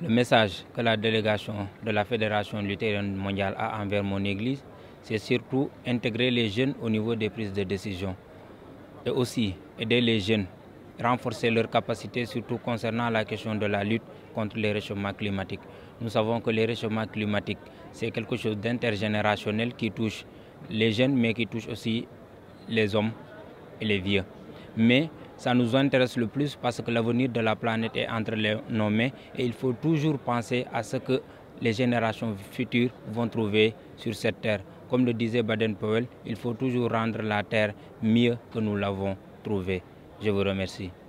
Le message que la délégation de la Fédération luthérienne mondiale a envers mon église, c'est surtout intégrer les jeunes au niveau des prises de décision et aussi aider les jeunes, renforcer leurs capacités, surtout concernant la question de la lutte contre les réchauffements climatiques. Nous savons que les réchauffements climatiques, c'est quelque chose d'intergénérationnel qui touche les jeunes, mais qui touche aussi les hommes et les vieux. Mais ça nous intéresse le plus parce que l'avenir de la planète est entre nos mains et il faut toujours penser à ce que les générations futures vont trouver sur cette terre. Comme le disait Baden-Powell, il faut toujours rendre la terre mieux que nous l'avons trouvée. Je vous remercie.